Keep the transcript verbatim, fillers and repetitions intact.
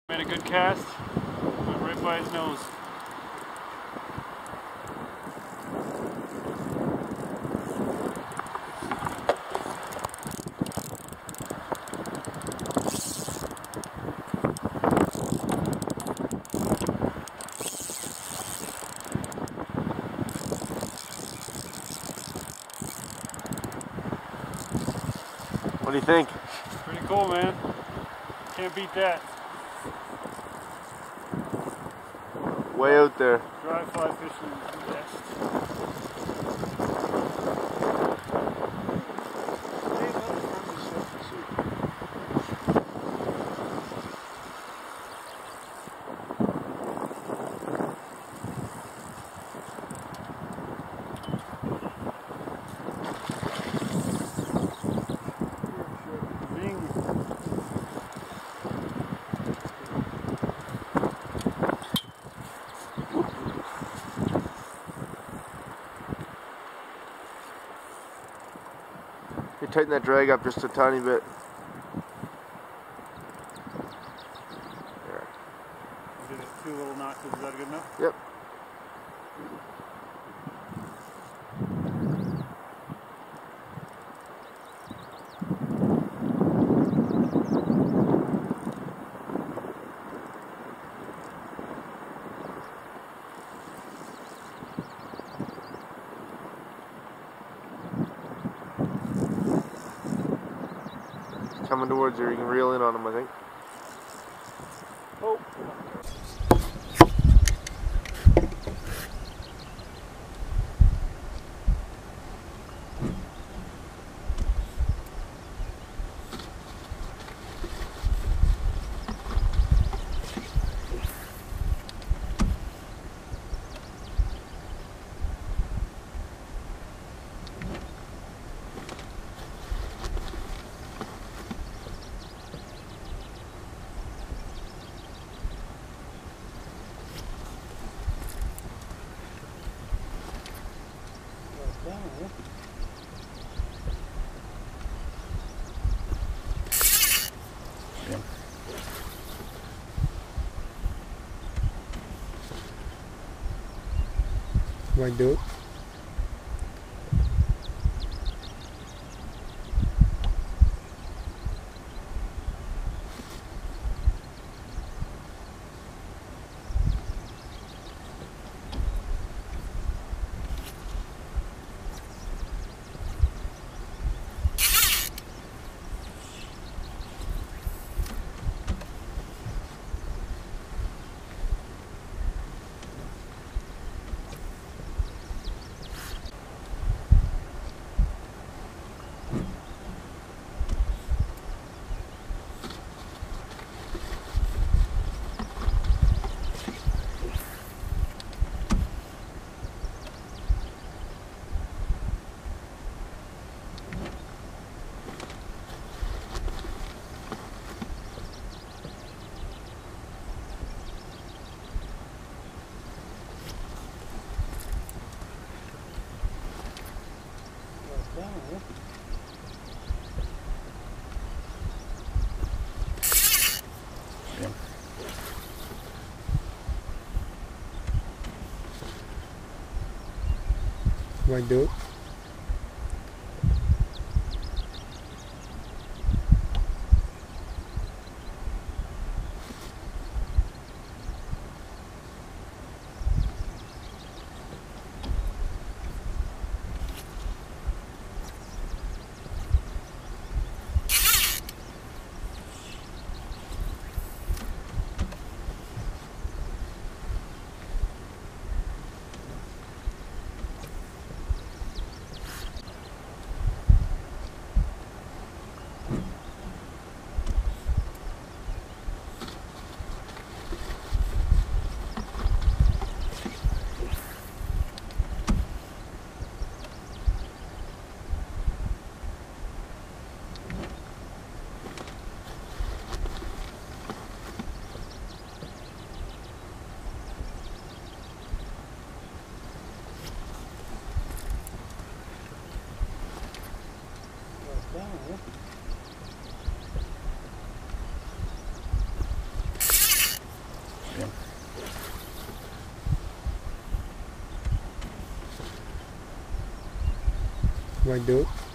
Made a good cast, went right by his nose. What do you think? Pretty cool, man. Can't beat that. Way out there. Dry fly fishing is the best. You tighten that drag up just a tiny bit. There. Did it two little notches, is that good enough? Yep. Coming towards you, you can reel in on them, I think. Oh. Yeah. Might do it. Yeah. Might do it. White duck.